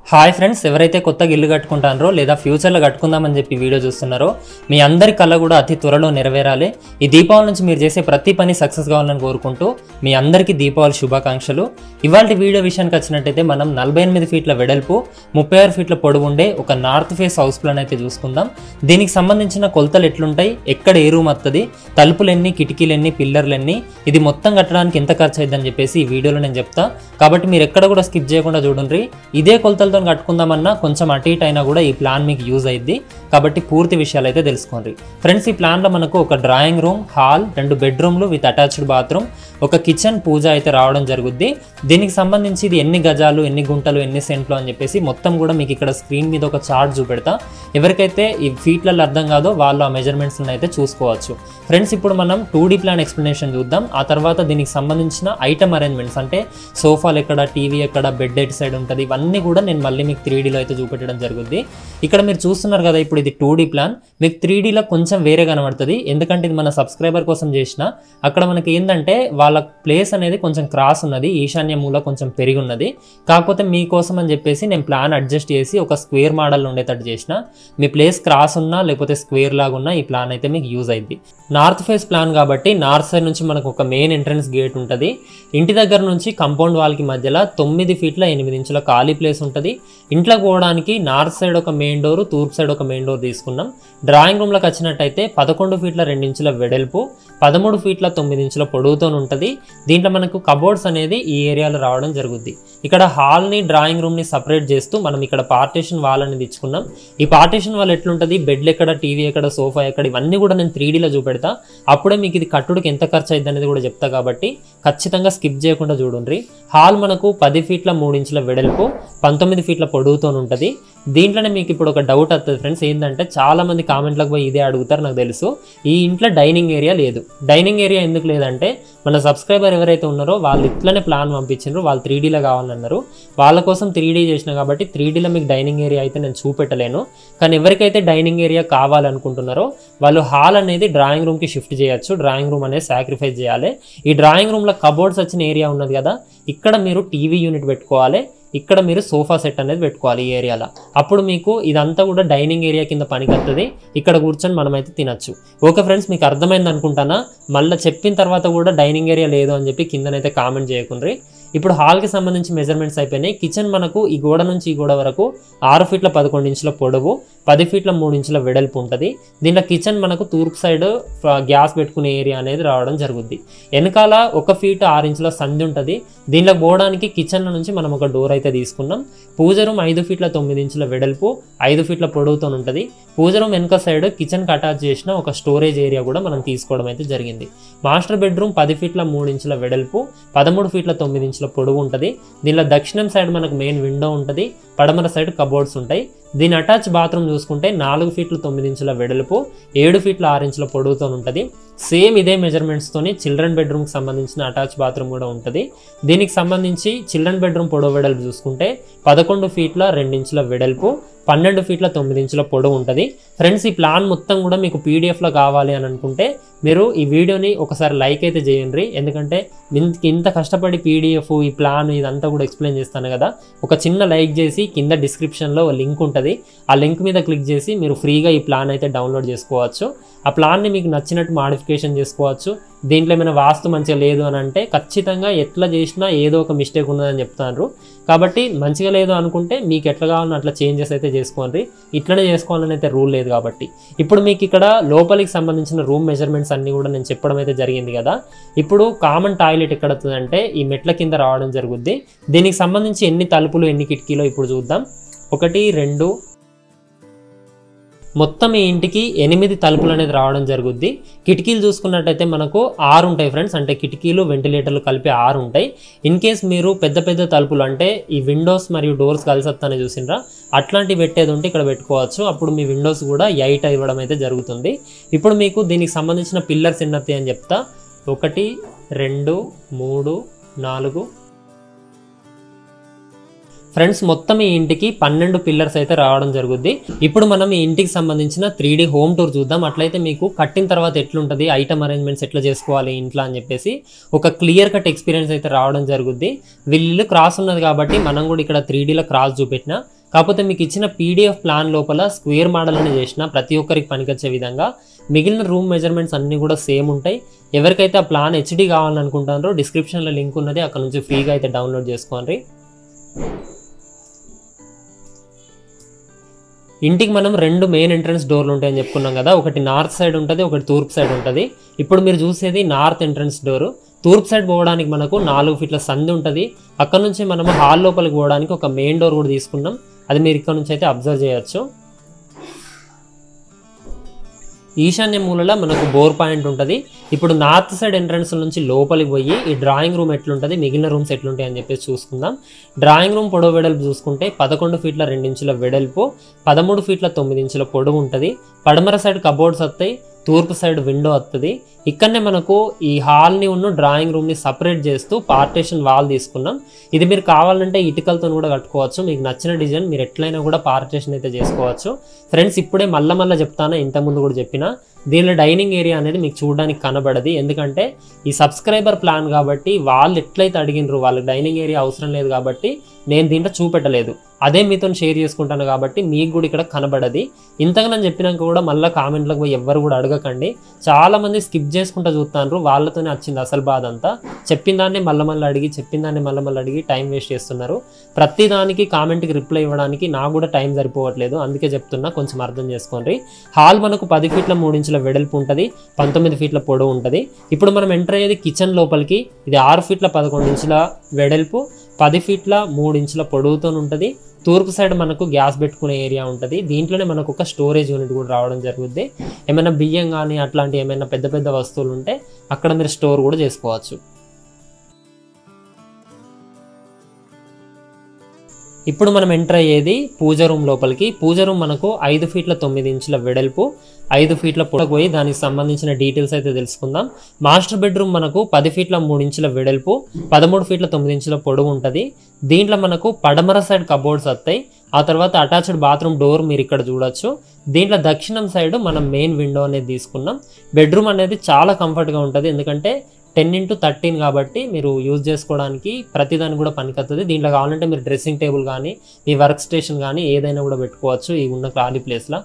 Hi friends, ఎవరైతే కొత్తగా ఇల్లు కట్టుకుంటారో లేదా ఫ్యూచర్లో కట్టుకుందామని చెప్పి వీడియో చూస్తున్నారో మీ అందరి కళ కూడా అతి త్వరలో నెరవేరాలి. ఈ దీపావళి నుంచి మీరు చేసే ప్రతి పని సక్సెస్ కావాలని కోరుకుంటూ మీ అందరికీ దీపావళి శుభాకాంక్షలు. ఇవాళ వీడియో విషయానికి వచ్చినట్టయితే మనం 48 ఫీట్ల వెడల్పు 36 ఫీట్ల పొడవు ఉండే ఒక నార్త్ ఫేస్ హౌస్ ప్లాన్ అయితే చూసుకుందాం. దీనికి సంబంధించిన కొలతలు ఎట్లుంటాయి, ఎక్కడ ఏ రూమ్ వస్తుంది, తలుపులు ఎన్ని, కిటికీలు ఎన్ని, పిల్లర్లు ఎన్ని, ఇది మొత్తం కట్టడానికి ఎంత ఖర్చు అయిందని చెప్పేసి ఈ వీడియోలో నేను చెప్తా. కాబట్టి మీరు ఎక్కడ కూడా స్కిప్ చేయకుండా చూడండి. ఇదే కొలతలతో కట్టుకుందామన్నా కొంచెం అటు ఇటు అయినా కూడా ఈ ప్లాన్ మీకు యూజ్ అయ్యిద్ది. కాబట్టి పూర్తి విషయాలు అయితే తెలుసుకోండి. ఫ్రెండ్స్, ఈ ప్లాన్లో మనకు ఒక డ్రాయింగ్ రూమ్, హాల్, 2 బెడ్రూమ్లు విత్ అటాచ్డ్ బాత్రూమ్, ఒక కిచెన్, పూజ అయితే రావడం జరుగుద్ది. దీనికి సంబంధించి ఇది ఎన్ని గజాలు, ఎన్ని గుంటలు, ఎన్ని సెంట్లు అని చెప్పేసి మొత్తం కూడా మీకు ఇక్కడ స్క్రీన్ మీద ఒక చార్ట్ చూపెడతా. ఎవరికైతే ఈ ఫీట్లలో అర్థం కాదో వాళ్ళు ఆ మెజర్మెంట్స్ని అయితే చూసుకోవచ్చు. ఫ్రెండ్స్, ఇప్పుడు మనం 2D ప్లాన్ ఎక్స్ప్లెనేషన్ చూద్దాం. ఆ తర్వాత దీనికి సంబంధించిన ఐటమ్ అరేంజ్మెంట్స్ అంటే సోఫాలు ఎక్కడ, టీవీ ఎక్కడ, బెడ్ ఎట్ సైడ్ ఉంటుంది, ఇవన్నీ కూడా నేను మళ్ళీ మీకు 3Dలో అయితే చూపెట్టడం జరుగుద్ది. ఇక్కడ మీరు చూస్తున్నారు కదా, ఇప్పుడు ఇది 2D ప్లాన్. మీకు 3Dలో కొంచెం వేరే కనబడుతుంది, ఎందుకంటే ఇది మన సబ్స్క్రైబర్ కోసం చేసిన. అక్కడ మనకి ఏంటంటే వాళ్ళ ప్లేస్ అనేది కొంచెం క్రాస్ ఉన్నది, ఈశాన్య మూల కొంచెం పెరిగి ఉన్నది. కాకపోతే మీకోసం అని చెప్పేసి నేను ప్లాన్ అడ్జస్ట్ చేసి ఒక స్క్వేర్ మోడల్ ఉండేటట్టు చేసిన. మీ ప్లేస్ క్రాస్ ఉన్నా లేకపోతే స్క్వేర్ లాగా ఉన్నా ఈ ప్లాన్ అయితే మీకు యూజ్ అయింది. నార్త్ ఫేస్ ప్లాన్ కాబట్టి నార్త్ సైడ్ నుంచి మనకు ఒక మెయిన్ ఎంట్రన్స్ గేట్ ఉంటుంది. ఇంటి దగ్గర నుంచి కంపౌండ్ వాల్కి మధ్యలో 9 ఫీట్ల 8 ఇంచుల ఖాళీ ప్లేస్ ఉంటుంది. ఇంట్లోకి పోవడానికి నార్త్ సైడ్ ఒక మెయిన్ డోర్, తూర్పు సైడ్ ఒక మెయిన్ డోర్ తీసుకున్నాం. డ్రాయింగ్ రూమ్లోకి వచ్చినట్టయితే 11 ఫీట్ల 2 ఇంచుల వెడల్పు, 13 ఫీట్ల 9 ఇంచుల పొడవుతో ఉంటుంది. దీంట్లో మనకు కబోర్డ్స్ అనేది ఈ ఏరియాలో రావడం జరుగుద్ది. ఇక్కడ హాల్ని, డ్రాయింగ్ రూమ్ని సపరేట్ చేస్తూ మనం ఇక్కడ పార్టీషన్ వాల్ అనేది ఇచ్చుకున్నాం. ఈ పార్టీషన్ వాల్ ఎట్లుంటుంది, బెడ్లు ఎక్కడ, టీవీ ఎక్కడ, సోఫా ఎక్కడ, ఇవన్నీ కూడా నేను 3Dలో చూపెడతా. అప్పుడే మీకు ఇది కట్టుడికి ఎంత ఖర్చు అయింది అనేది కూడా చెప్తా. కాబట్టి ఖచ్చితంగా స్కిప్ చేయకుండా చూడండి. హాల్ మనకు 10 ఫీట్ల 3 ఇంచుల వెడల్పు, 19 ఫీట్ల పొడవుతో ఉంటుంది. దీంట్లోనే మీకు ఇప్పుడు ఒక డౌట్ వస్తుంది ఫ్రెండ్స్, ఏంటంటే చాలా మంది కామెంట్లకు పోయి ఇదే అడుగుతారు, నాకు తెలుసు. ఈ ఇంట్లో డైనింగ్ ఏరియా లేదు. డైనింగ్ ఏరియా ఎందుకు లేదంటే మన సబ్స్క్రైబర్ ఎవరైతే ఉన్నారో వాళ్ళు ఇట్లనే ప్లాన్ పంపించారు, వాళ్ళు 3Dలో కావాలన్నారు. వాళ్ళ కోసం 3D చేసిన కాబట్టి 3Dలో మీకు డైనింగ్ ఏరియా అయితే నేను చూపెట్టలేను. కానీ ఎవరికైతే డైనింగ్ ఏరియా కావాలనుకుంటున్నారో వాళ్ళు హాల్ అనేది డ్రాయింగ్ రూమ్కి షిఫ్ట్ చేయొచ్చు. డ్రాయింగ్ రూమ్ అనేది సాక్రిఫైస్ చేయాలి. ఈ డ్రాయింగ్ రూమ్లో కబోర్డ్స్ వచ్చిన ఏరియా ఉన్నది కదా, ఇక్కడ మీరు టీవీ యూనిట్ పెట్టుకోవాలి, ఇక్కడ మీరు సోఫా సెట్ అనేది పెట్టుకోవాలి ఈ ఏరియాలో. అప్పుడు మీకు ఇదంతా కూడా డైనింగ్ ఏరియా కింద పనికొస్తుంది. ఇక్కడ కూర్చొని మనమైతే తినచ్చు. ఓకే ఫ్రెండ్స్, మీకు అర్థమైంది అనుకుంటానా? మళ్ళీ చెప్పిన తర్వాత కూడా డైనింగ్ ఏరియా లేదు అని చెప్పి కిందనైతే కామెంట్ చేయకుండ్రి. ఇప్పుడు హాల్కి సంబంధించి మెజర్మెంట్స్ అయిపోయినాయి. కిచెన్ మనకు ఈ గోడ నుంచి ఈ గోడ వరకు 6 ఫీట్ల 11 ఇంచుల పొడవు, 10 ఫీట్ల 3 ఇంచుల వెడల్పు ఉంటుంది. దీంట్లో కిచెన్ మనకు తూర్పు సైడ్ గ్యాస్ పెట్టుకునే ఏరియా అనేది రావడం జరుగుద్ది. వెనకాల 1 ఫీట్ 6 ఇంచుల సంది ఉంటుంది. దీంట్లో పోవడానికి కిచెన్ నుంచి మనం ఒక డోర్ అయితే తీసుకున్నాం. పూజ రూమ్ 5 ఫీట్ల 9 ఇంచుల వెడల్పు, 5 ఫీట్ల పొడవుతో ఉంటుంది. పూజ రూమ్ వెనక సైడ్ కిచెన్కి అటాచ్ చేసిన ఒక స్టోరేజ్ ఏరియా కూడా మనం తీసుకోవడం అయితే జరిగింది. మాస్టర్ బెడ్రూమ్ 10 ఫీట్ల 3 ఇంచుల వెడల్పు, 13 ఫీట్ల 9 ఇంచుల పొడవు ఉంటుంది. దీనిలో దక్షిణం సైడ్ మనకు మెయిన్ విండో ఉంటుంది, పడమర సైడ్ కబోర్డ్స్ ఉంటాయి. దీని అటాచ్ బాత్రూమ్ చూసుకుంటే 4 ఫీట్ల 9 ఇంచుల వెడల్పు, 7 ఫీట్ల 6 ఇంచుల పొడవుతో ఉంటుంది. సేమ్ ఇదే మెజర్మెంట్స్తోని చిల్డ్రన్ బెడ్రూమ్కి సంబంధించిన అటాచ్ బాత్రూమ్ కూడా ఉంటుంది. దీనికి సంబంధించి చిల్డ్రన్ బెడ్రూమ్ పొడవు వెడల్పు చూసుకుంటే 11 ఫీట్ల 2 ఇంచుల వెడల్పు, 12 ఫీట్ల 9 ఇంచుల పొడవు ఉంటుంది. ఫ్రెండ్స్, ఈ ప్లాన్ మొత్తం కూడా మీకు పీడిఎఫ్లో కావాలి అని అనుకుంటే మీరు ఈ వీడియోని ఒకసారి లైక్ అయితే చేయండి. ఎందుకంటే ఇంత కష్టపడి పీడిఎఫ్, ఈ ప్లాన్ ఇదంతా కూడా ఎక్స్ప్లెయిన్ చేస్తాను కదా, ఒక చిన్న లైక్ చేసి కింద డిస్క్రిప్షన్లో లింక్ ఉంటుంది, ఆ లింక్ మీద క్లిక్ చేసి మీరు ఫ్రీగా ఈ ప్లాన్ అయితే డౌన్లోడ్ చేసుకోవచ్చు. ఆ ప్లాన్ని మీకు నచ్చినట్టు మాడిఫికేషన్ చేసుకోవచ్చు. దీంట్లో ఏమైనా వాస్తు మంచిగా లేదు అని అంటే ఖచ్చితంగా ఎట్లా చేసినా ఏదో ఒక మిస్టేక్ ఉన్నదని చెప్తారు. కాబట్టి మంచిగా లేదు అనుకుంటే మీకు ఎట్లా కావాలో అట్లా చేంజెస్ అయితే చేసుకోండి. ఇట్లనే చేసుకోవాలని అయితే రూల్ లేదు. కాబట్టి ఇప్పుడు మీకు ఇక్కడ లోపలికి సంబంధించిన రూమ్ మెజర్మెంట్స్ అన్నీ కూడా నేను చెప్పడం అయితే జరిగింది కదా. ఇప్పుడు కామన్ టాయిలెట్ ఎక్కడ వస్తుందంటే ఈ మెట్ల కింద రావడం జరుగుద్ది. దీనికి సంబంధించి ఎన్ని తలుపులు, ఎన్ని కిటికీలో ఇప్పుడు చూద్దాం. 1, 2, మొత్తం ఈ ఇంటికి 8 తలుపులు అనేది రావడం జరుగుద్ది. కిటికీలు చూసుకున్నట్టయితే మనకు 6 ఉంటాయి ఫ్రెండ్స్, అంటే కిటికీలు, వెంటిలేటర్లు కలిపి 6 ఉంటాయి. ఇన్ కేస్ మీరు పెద్ద పెద్ద తలుపులు అంటే ఈ విండోస్ మరియు డోర్స్ కలిసి వస్తానే చూసినరా, అట్లాంటివి పెట్టేది ఉంటే ఇక్కడ పెట్టుకోవచ్చు. అప్పుడు మీ విండోస్ కూడా 8 ఇవ్వడం అయితే జరుగుతుంది. ఇప్పుడు మీకు దీనికి సంబంధించిన పిల్లర్స్ ఎన్నత్తి అని చెప్తా. 1, 2, 3, 4. ఫ్రెండ్స్, మొత్తం ఈ ఇంటికి 12 పిల్లర్స్ అయితే రావడం జరుగుద్ది. ఇప్పుడు మనం ఈ ఇంటికి సంబంధించిన 3D హోమ్ టూర్ చూద్దాం. అట్లయితే మీకు కట్టిన తర్వాత ఎట్లుంటుంది, ఐటమ్ అరేంజ్మెంట్స్ ఎట్లా చేసుకోవాలి ఇంట్లో అని చెప్పేసి ఒక క్లియర్ కట్ ఎక్స్పీరియన్స్ అయితే రావడం జరుగుద్ది. వీళ్ళు క్రాస్ ఉన్నది కాబట్టి మనం కూడా ఇక్కడ 3Dలో క్రాస్ చూపెట్టిన కాకపోతే మీకు ఇచ్చిన పీడిఎఫ్ ప్లాన్ లోపల స్క్వేర్ మోడల్ అని చేసిన ప్రతి ఒక్కరికి పనికొచ్చే విధంగా మిగిలిన రూమ్ మెజర్మెంట్స్ అన్నీ కూడా సేమ్ ఉంటాయి. ఎవరికైతే ఆ ప్లాన్ హెచ్డి కావాలనుకుంటారో డిస్క్రిప్షన్లో లింక్ ఉన్నది, అక్కడ నుంచి ఫ్రీగా అయితే డౌన్లోడ్ చేసుకోండి. ఇంటికి మనం 2 మెయిన్ ఎంట్రన్స్ డోర్లు ఉంటాయని చెప్పుకున్నాం కదా, ఒకటి నార్త్ సైడ్ ఉంటుంది, ఒకటి తూర్పు సైడ్ ఉంటుంది. ఇప్పుడు మీరు చూసేది నార్త్ ఎంట్రన్స్ డోరు. తూర్పు సైడ్ పోవడానికి మనకు 4 ఫీట్ల సంది ఉంటుంది. అక్కడ నుంచి మనము హాల్ లోపలికి పోవడానికి ఒక మెయిన్ డోర్ కూడా తీసుకున్నాం, అది మీరు ఇక్కడ నుంచి అయితే అబ్జర్వ్ చేయొచ్చు. ఈశాన్య మూలలో మనకు బోర్ పాయింట్ ఉంటుంది. ఇప్పుడు నార్త్ సైడ్ ఎంట్రన్స్ నుంచి లోపలికి పోయి ఈ డ్రాయింగ్ రూమ్ ఎట్లుంటుంది, మిగిలిన రూమ్స్ ఎట్లుంటాయి అని చెప్పేసి చూసుకుందాం. డ్రాయింగ్ రూమ్ పొడవు వెడల్పు చూసుకుంటే 11 ఫీట్ల 2 ఇంచుల వెడల్పు, 13 ఫీట్ల 9 ఇంచుల పొడవు ఉంటుంది. పడమర సైడ్ కబోర్డ్స్ వస్తాయి, తూర్పు సైడ్ విండో వస్తుంది. ఇక్కడనే మనకు ఈ హాల్ని ఉన్న డ్రాయింగ్ రూమ్ని సపరేట్ చేస్తూ పార్టీషన్ వాల్ తీసుకున్నాం. ఇది మీరు కావాలంటే ఇటుకలతో కూడా కట్టుకోవచ్చు, మీకు నచ్చిన డిజైన్ మీరు ఎట్లయినా కూడా పార్టీషన్ అయితే చేసుకోవచ్చు. ఫ్రెండ్స్ ఇప్పుడే మళ్ళీ చెప్తాను, ఇంతకుముందు కూడా చెప్పిన దీనిలో డైనింగ్ ఏరియా అనేది మీకు చూడడానికి కనబడది, ఎందుకంటే ఈ సబ్స్క్రైబర్ ప్లాన్ కాబట్టి వాళ్ళు ఎట్లయితే అడిగినరు వాళ్ళకి డైనింగ్ ఏరియా అవసరం లేదు కాబట్టి నేను దీంట్లో చూపెట్టలేదు. అదే మీతో షేర్ చేసుకుంటాను కాబట్టి మీకు కూడా ఇక్కడ కనబడది. ఇంతగా నేను చెప్పినాక కూడా మళ్ళీ కామెంట్లకు పోయి ఎవ్వరు కూడా అడగకండి. చాలామంది స్కిప్ చేసుకుంటూ చూస్తున్నారు, వాళ్ళతోనే వచ్చింది అసలు బాధ అంతా. చెప్పిన దాన్ని మళ్ళీ అడిగి టైం వేస్ట్ చేస్తున్నారు. ప్రతి దానికి కామెంట్కి రిప్లై ఇవ్వడానికి నాకు కూడా టైం సరిపోవట్లేదు, అందుకే చెప్తున్నా, కొంచెం అర్థం చేసుకోండి. హాల్ మనకు 10 ఫీట్ల 3 ఇంచుల వెడల్పు ఉంటుంది, 19 ఫీట్ల పొడవు ఉంటుంది. ఇప్పుడు మనం ఎంటర్ అయ్యేది కిచెన్ లోపలికి. ఇది 6 ఫీట్ల 11 ఇంచుల వెడల్పు, 10 ఫీట్ల 3 ఇంచుల పొడవుతో ఉంటుంది. తూర్పు సైడ్ మనకు గ్యాస్ పెట్టుకునే ఏరియా ఉంటుంది. దీంట్లోనే మనకు ఒక స్టోరేజ్ యూనిట్ కూడా రావడం జరుగుద్ది. ఏమైనా బియ్యం కానీ అట్లాంటి ఏమైనా పెద్ద వస్తువులు ఉంటే అక్కడ మీరు స్టోర్ కూడా చేసుకోవచ్చు. ఇప్పుడు మనం ఎంటర్ అయ్యేది పూజ రూమ్ లోపలికి. పూజ రూమ్ మనకు 5 ఫీట్ల 9 ఇంచుల వెడల్పు, 5 ఫీట్ల పొడవు. పోయి దానికి సంబంధించిన డీటెయిల్స్ అయితే తెలుసుకుందాం. మాస్టర్ బెడ్రూమ్ మనకు 10 ఫీట్ల 3 ఇంచుల వెడల్పు, 13 ఫీట్ల 9 ఇంచుల పొడవు ఉంటుంది. దీంట్లో మనకు పడమర సైడ్ కబోర్డ్స్ వస్తాయి. ఆ తర్వాత అటాచ్డ్ బాత్రూమ్ డోర్ మీరు ఇక్కడ చూడొచ్చు. దీంట్లో దక్షిణం సైడ్ మనం మెయిన్ విండో అనేది తీసుకున్నాం. బెడ్రూమ్ అనేది చాలా కంఫర్ట్గా ఉంటుంది, ఎందుకంటే 10x13 కాబట్టి మీరు యూజ్ చేసుకోవడానికి ప్రతిదానికి కూడా పనికొస్తుంది. దీంట్లో కావాలంటే మీరు డ్రెస్సింగ్ టేబుల్ కానీ మీ వర్క్ స్టేషన్ కానీ ఏదైనా కూడా పెట్టుకోవచ్చు ఈ ఉన్న ఖాళీ ప్లేస్లో.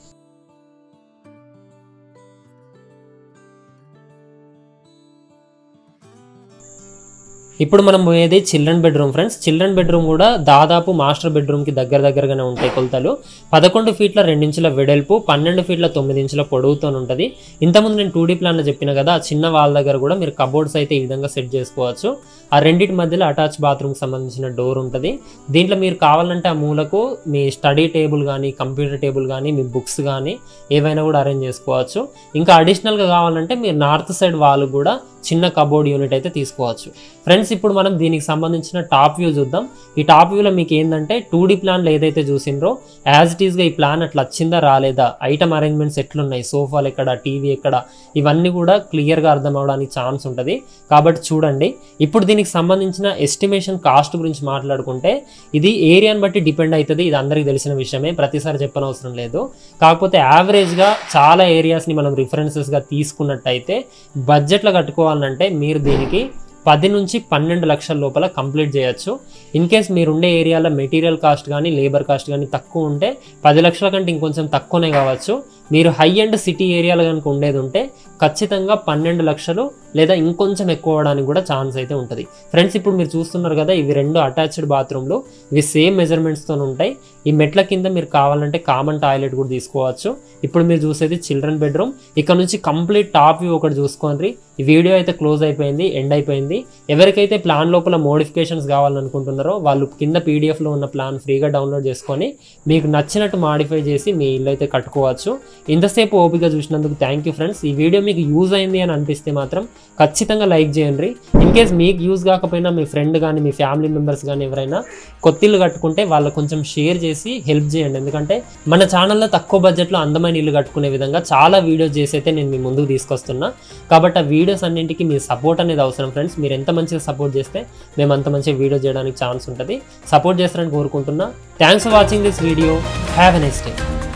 ఇప్పుడు మనం పోయేది children bedroom friends. Children bedroom కూడా దాదాపు మాస్టర్ బెడ్రూమ్కి దగ్గరగానే ఉంటాయి కొలతలు. 11 ఫీట్ల 2 ఇంచుల వెడల్పు, 12 ఫీట్ల 9 ఇంచుల పొడవుతో ఉంటుంది. ఇంతకుముందు నేను 2D ప్లాన్లో చెప్పిన కదా, ఆ చిన్న వాల్ దగ్గర కూడా మీరు కబోర్డ్స్ అయితే ఈ విధంగా సెట్ చేసుకోవచ్చు. ఆ రెండింటి మధ్యలో అటాచ్ బాత్రూమ్కి సంబంధించిన డోర్ ఉంటుంది. దీంట్లో మీరు కావాలంటే ఆ మూలకు మీ స్టడీ టేబుల్ కానీ కంప్యూటర్ టేబుల్ కానీ మీ బుక్స్ కానీ ఏవైనా కూడా అరేంజ్ చేసుకోవచ్చు. ఇంకా అడిషనల్గా కావాలంటే మీరు నార్త్ సైడ్ వాల్ కూడా చిన్న కబోర్డ్ యూనిట్ అయితే తీసుకోవచ్చు. ఫ్రెండ్స్ ఇప్పుడు మనం దీనికి సంబంధించిన టాప్ వ్యూ చూద్దాం. ఈ టాప్ వ్యూలో మీకు ఏంటంటే 2D ప్లాన్లో ఏదైతే చూసిండ్రో యాజ్ ఇట్ ఈస్గా ఈ ప్లాన్ అట్లా వచ్చిందా రాలేదా, ఐటమ్ అరేంజ్మెంట్స్ ఎట్లున్నాయి, సోఫాలు ఎక్కడ, టీవీ ఎక్కడ, ఇవన్నీ కూడా క్లియర్గా అర్థం అవడానికి ఛాన్స్ ఉంటుంది. కాబట్టి చూడండి. ఇప్పుడు దీనికి సంబంధించిన ఎస్టిమేషన్ కాస్ట్ గురించి మాట్లాడుకుంటే ఇది ఏరియాని బట్టి డిపెండ్ అవుతుంది. ఇది అందరికీ తెలిసిన విషయమే, ప్రతిసారి చెప్పనవసరం లేదు. కాకపోతే యావరేజ్గా చాలా ఏరియాస్ని మనం రిఫరెన్సెస్గా తీసుకున్నట్టయితే బడ్జెట్లో కట్టుకోవాలంటే మీరు దీనికి 10 నుంచి 12 లక్షల లోపల కంప్లీట్ చేయొచ్చు. ఇన్ కేస్ మీరుండే ఏరియాలో మెటీరియల్ కాస్ట్ కానీ లేబర్ కాస్ట్ కానీ తక్కువ ఉంటే 10 లక్షల కంటే ఇంకొంచెం తక్కువనే కావచ్చు. మీరు హై అండ్ సిటీ ఏరియాలో కనుక ఉండేది ఉంటే ఖచ్చితంగా 12 లక్షలు లేదా ఇంకొంచెం ఎక్కువ అవడానికి కూడా ఛాన్స్ అయితే ఉంటుంది. ఫ్రెండ్స్ ఇప్పుడు మీరు చూస్తున్నారు కదా, ఇవి 2 అటాచ్డ్ బాత్రూమ్లు, ఇవి సేమ్ మెజర్మెంట్స్తో ఉంటాయి. ఈ మెట్ల కింద మీరు కావాలంటే కామన్ టాయిలెట్ కూడా తీసుకోవచ్చు. ఇప్పుడు మీరు చూసేది చిల్డ్రన్ బెడ్రూమ్. ఇక్కడ నుంచి కంప్లీట్ టాప్ వ్యూ ఒకటి చూసుకోండి. ఈ వీడియో అయితే క్లోజ్ అయిపోయింది, ఎండ్ అయిపోయింది. ఎవరికైతే ప్లాన్ లోపల మోడిఫికేషన్స్ కావాలనుకుంటున్నారో వాళ్ళు కింద పీడిఎఫ్లో ఉన్న ప్లాన్ ఫ్రీగా డౌన్లోడ్ చేసుకొని మీకు నచ్చినట్టు మాడిఫై చేసి మీ ఇల్లు అయితే కట్టుకోవచ్చు. ఇంతసేపు ఓపిక చూసినందుకు థ్యాంక్ యూ ఫ్రెండ్స్. ఈ వీడియో మీకు యూజ్ అయింది అని అనిపిస్తే మాత్రం ఖచ్చితంగా లైక్ చేయండి. ఇన్ కేస్ మీకు యూజ్ కాకపోయినా మీ ఫ్రెండ్ కానీ మీ ఫ్యామిలీ మెంబర్స్ కానీ ఎవరైనా కొత్తిల్లు కట్టుకుంటే వాళ్ళకు కొంచెం షేర్ చేసి హెల్ప్ చేయండి. ఎందుకంటే మన ఛానల్లో తక్కువ బడ్జెట్లో అందమైన ఇల్లు కట్టుకునే విధంగా చాలా వీడియోస్ చేసి అయితే నేను మీ ముందుకు తీసుకొస్తున్నా. కాబట్టి ఆ వీడియోస్ అన్నింటికి మీ సపోర్ట్ అనేది అవసరం ఫ్రెండ్స్. మీరు ఎంత మంచిగా సపోర్ట్ చేస్తే మేము అంత మంచిగా వీడియో చేయడానికి ఛాన్స్ ఉంటుంది. సపోర్ట్ చేస్తారని కోరుకుంటున్నా. Thanks for watching this video. Have a nice day.